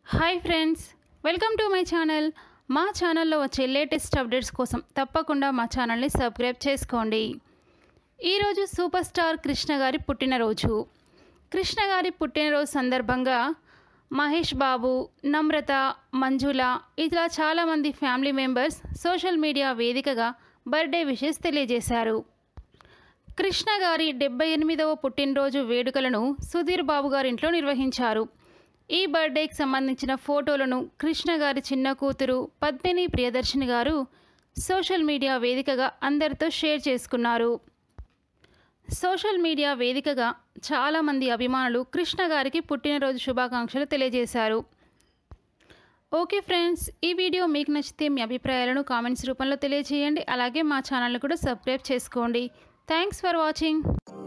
Hi friends, welcome to my channel. మా ఛానల్లో వచ్చే లేటెస్ట్ అప్డేట్స్ కోసం తప్పకుండా మా ఛానల్ని సబ్స్క్రైబ్ చేసుకోండి. ఈరోజు సూపర్ స్టార్ కృష్ణ గారి పుట్టినరోజు. కృష్ణ గారి పుట్టినరోజు సందర్భంగా మహేష్ బాబు, నమ్రత, మంజుల ఇలా చాలామంది ఫ్యామిలీ మెంబర్స్ సోషల్ మీడియా వేదికగా బర్త్డే విషెస్ తెలియజేశారు. కృష్ణ గారి 78వ పుట్టినరోజు వేడుకలను సుధీర్ బాబు గారి ఇంట్లో నిర్వహించారు. ఈ బర్త్డేకి సంబంధించిన ఫోటోలను కృష్ణ గారి చిన్న కూతురు పద్మిని ప్రియదర్శిని గారు సోషల్ మీడియా వేదికగా అందరితో షేర్ చేసుకున్నారు. సోషల్ మీడియా వేదికగా చాలామంది అభిమానులు కృష్ణ గారికి పుట్టినరోజు శుభాకాంక్షలు తెలియజేశారు. ఓకే ఫ్రెండ్స్, ఈ వీడియో మీకు నచ్చితే మీ అభిప్రాయాలను కామెంట్స్ రూపంలో తెలియజేయండి. అలాగే మా ఛానల్ని కూడా సబ్స్క్రైబ్ చేసుకోండి. Thanks for watching.